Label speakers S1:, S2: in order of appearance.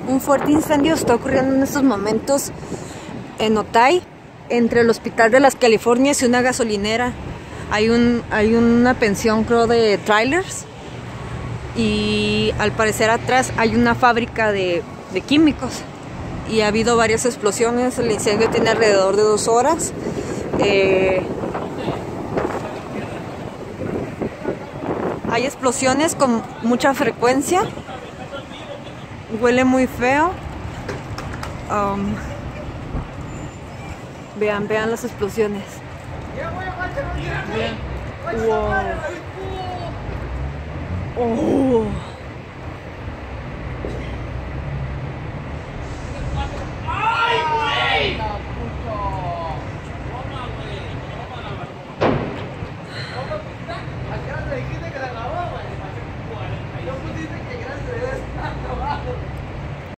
S1: Un fuerte incendio está ocurriendo en estos momentos en Otay, entre el Hospital de las Californias y una gasolinera. Hay una pensión, creo, de trailers, y al parecer atrás hay una fábrica de químicos y ha habido varias explosiones. El incendio tiene alrededor de 2 horas. Hay explosiones con mucha frecuencia. Huele muy feo. Vean las explosiones. Vean. Wow. Oh.